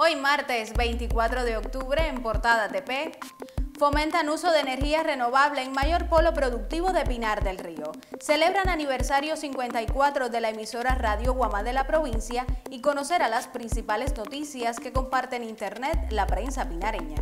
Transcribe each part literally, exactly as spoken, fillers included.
Hoy martes veinticuatro de octubre en Portada T P, fomentan uso de energía renovable en mayor polo productivo de Pinar del Río. Celebran aniversario cincuenta y cuatro de la emisora Radio Guamá de la provincia y conocerá las principales noticias que comparte en internet la prensa pinareña.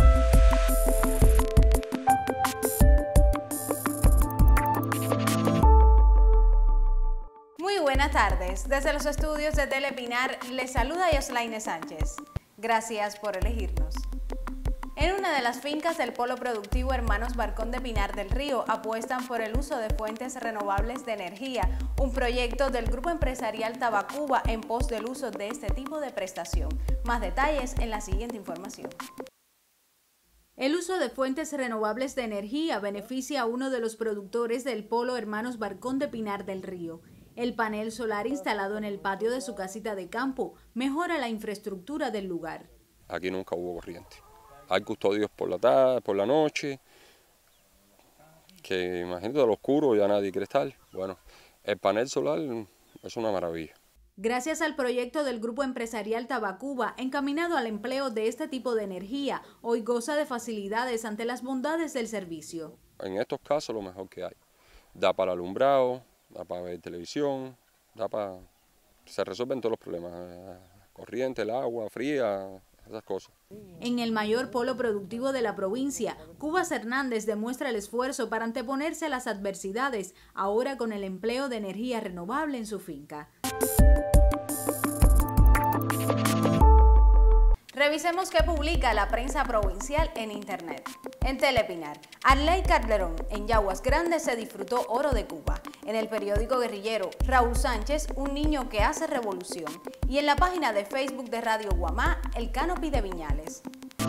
Muy buenas tardes. Desde los estudios de Telepinar les saluda Yoslaine Sánchez. Gracias por elegirnos. En una de las fincas del Polo Productivo Hermanos Barcón de Pinar del Río apuestan por el uso de fuentes renovables de energía, un proyecto del grupo empresarial Tabacuba en pos del uso de este tipo de prestación. Más detalles en la siguiente información. El uso de fuentes renovables de energía beneficia a uno de los productores del Polo Hermanos Barcón de Pinar del Río. El panel solar instalado en el patio de su casita de campo mejora la infraestructura del lugar. Aquí nunca hubo corriente. Hay custodios por la tarde, por la noche, que imagínate, al oscuro ya nadie quiere estar. Bueno, el panel solar es una maravilla. Gracias al proyecto del grupo empresarial Tabacuba, encaminado al empleo de este tipo de energía, hoy goza de facilidades ante las bondades del servicio. En estos casos lo mejor que hay. Da para alumbrado, da para ver televisión, da para... se resuelven todos los problemas. Corriente, el agua, fría, esas cosas. En el mayor polo productivo de la provincia, Cubas Hernández demuestra el esfuerzo para anteponerse a las adversidades, ahora con el empleo de energía renovable en su finca. Revisemos qué publica la prensa provincial en internet. En Telepinar, Arley Calderón, en Yaguas Grandes se disfrutó oro de Cuba. En el periódico guerrillero, Raúl Sánchez, un niño que hace revolución. Y en la página de Facebook de Radio Guamá, el Canopy de Viñales.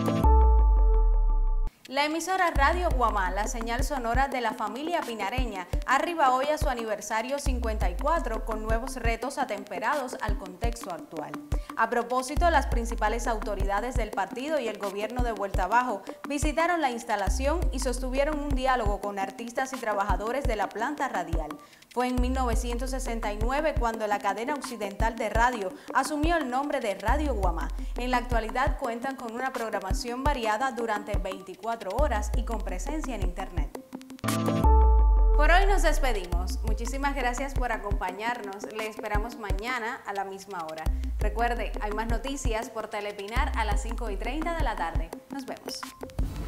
La emisora Radio Guamá, la señal sonora de la familia pinareña, arriba hoy a su aniversario cincuenta y cuatro con nuevos retos atemperados al contexto actual. A propósito, las principales autoridades del partido y el gobierno de Vuelta Abajo visitaron la instalación y sostuvieron un diálogo con artistas y trabajadores de la planta radial. Fue en mil novecientos sesenta y nueve cuando la cadena occidental de radio asumió el nombre de Radio Guamá. En la actualidad cuentan con una programación variada durante veinticuatro horas y con presencia en internet. Por hoy nos despedimos. Muchísimas gracias por acompañarnos. Le esperamos mañana a la misma hora. Recuerde, hay más noticias por Telepinar a las cinco y treinta de la tarde. Nos vemos.